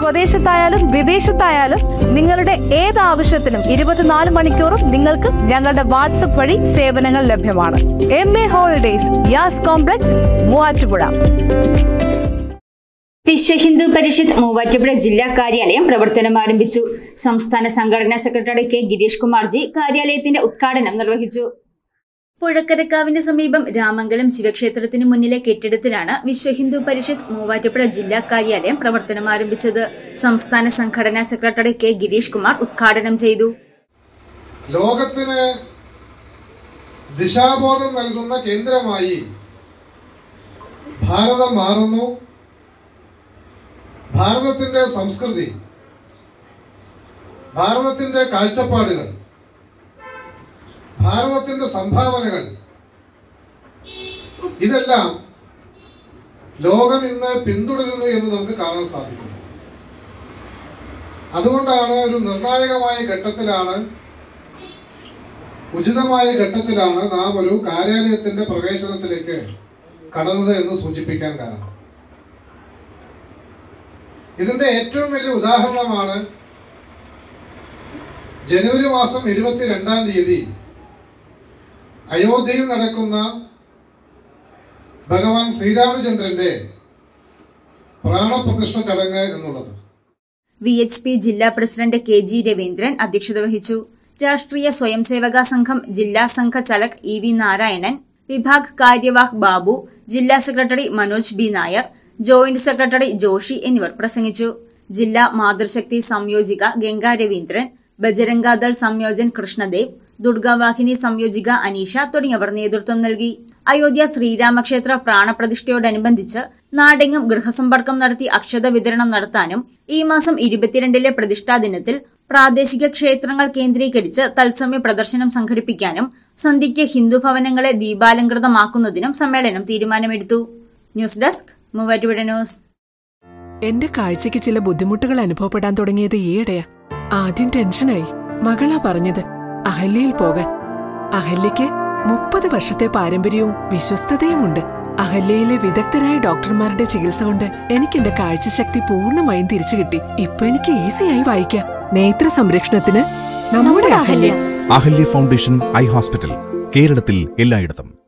സ്വദേശത്തായാലും വിദേശത്തായാലും നിങ്ങളുടെ ഏത് ആവശ്യത്തിനും 24 മണിക്കൂറും നിങ്ങൾക്ക് ഞങ്ങളുടെ വാട്സ്ആപ്പ് വഴി സേവനങ്ങൾ ലഭ്യമാണ്. MA holidays, Yas complex, Muvattupuzha. Vishwa Hindu Parishad Muvattupuzha ജില്ലാ കാര്യാലയം പ്രവർത്തനം ആരംഭിച്ചു. സംസ്ഥാന സംഘടനാ സെക്രട്ടറി കെ ഗിരീഷ് കുമാർജി കാര്യാലയത്തിന്റെ ഉദ്ഘാടനം നിർവഹിച്ചു. പുഴക്കരക്കാവിന് സമീപം രാമംഗലം ശിവക്ഷേത്രത്തിന് മുന്നിലെ കെട്ടിടത്തിലാണ് വിശ്വ ഹിന്ദു പരിഷത്ത് മൂവാറ്റുപുഴ ജില്ലാ കാര്യാലയം പ്രവർത്തനം ആരംഭിച്ചത്. സംസ്ഥാന സംഘടനാ സെക്രട്ടറി കെ ഗിരീഷ് കുമാർ ഉദ്ഘാടനം ചെയ്തു. ലോകത്തിന് ദിശാബോധം നൽകുന്ന കേന്ദ്രമായി ഭാരതം മാറുന്നു. ഭാരതത്തിന്റെ സംസ്കൃതി, ഭാരതത്തിന്റെ കാഴ്ചപ്പാടുകൾ, ഭാരതത്തിന്റെ സംഭാവനകൾ ഇതെല്ലാം ലോകം ഇന്ന് പിന്തുടരുന്നു എന്ന് നമുക്ക് കാണാൻ സാധിക്കുന്നു. അതുകൊണ്ടാണ് ഒരു നിർണായകമായ ഘട്ടത്തിലാണ്, ഉചിതമായ ഘട്ടത്തിലാണ് നാം ഒരു കാര്യാലയത്തിന്റെ പ്രവേശനത്തിലേക്ക് കടന്നത് എന്ന് സൂചിപ്പിക്കാൻ കാരണം. ഇതിന്റെ ഏറ്റവും വലിയ ഉദാഹരണമാണ് ജനുവരി മാസം 22-ാം തീയതി അയോധ്യയിൽ നടക്കുന്ന ഭഗവാൻ ശ്രീരാമചന്ദ്രന്റെ പ്രാണപ്രതിഷ്ഠ ചടങ്ങ് എന്നുള്ളത്. VHP ജില്ലാ പ്രസിഡന്റ് KG രവീന്ദ്രൻ അധ്യക്ഷത വഹിച്ചു. രാഷ്ട്രീയ സ്വയംസേവക സംഘം ജില്ലാ സംഘ ചലക് EV നാരായണൻ, വിഭാഗ് കാര്യവാഹ് ബാബു, ജില്ലാ secretary Manoj B Nair, joint secretary Joshi എന്നിവർ പ്രസംഗിച്ചു. ജില്ലാ മാതൃശക്തി സംയോജിക ഗംഗാ രവീന്ദ്രൻ, ബജരംഗദൾ സംയോജൻ കൃഷ്ണദേവ്, ദുർഗാവാഹിനി സംയോജിക അനീഷ തുടങ്ങിയവർ നേതൃത്വം നൽകി. അയോധ്യ ശ്രീരാമക്ഷേത്ര പ്രാണപ്രതിഷ്ഠയോടനുബന്ധിച്ച് നാടെങ്ങും ഗൃഹസമ്പർക്കം നടത്തി അക്ഷത വിതരണം നടത്താനും ഈ മാസം 22-ലെ പ്രതിഷ്ഠാ ദിനത്തിൽ പ്രാദേശിക ക്ഷേത്രങ്ങൾ കേന്ദ്രീകരിച്ച് തത്സമയ പ്രദർശനം സംഘടിപ്പിക്കാനും സന്ധ്യയ്ക്ക് ഹിന്ദുഭവനങ്ങളെ ദീപാലങ്കൃതമാക്കുന്നതിനും സമ്മേളനം തീരുമാനമെടുത്തു. News desk, Muvattupuzha news. എന്റെ കാഴ്ചയ്ക്ക് ചില ബുദ്ധിമുട്ടുകൾ അനുഭവപ്പെടാൻ തുടങ്ങിയത് ഈയിടെയാ. ആദ്യം ടെൻഷനായി. മകളാ പറഞ്ഞത് അഹല്യയിൽ പോകാൻ. അഹല്യയ്ക്ക് 30 വർഷത്തെ പാരമ്പര്യവും വിശ്വസ്തതയുമുണ്ട്. അഹല്യയിലെ വിദഗ്ധരായ ഡോക്ടർമാരുടെ ചികിത്സ കൊണ്ട് എനിക്ക് എന്റെ കാഴ്ചശക്തി പൂർണ്ണമായും തിരിച്ചു കിട്ടി. ഇപ്പൊ എനിക്ക് ഈസിയായി വായിക്കാം. നേത്ര സംരക്ഷണത്തിന് നമ്മുടെ Ahalya. Ahalya foundation eye hospital, കേരളത്തിൽ എല്ലായിടത്തും.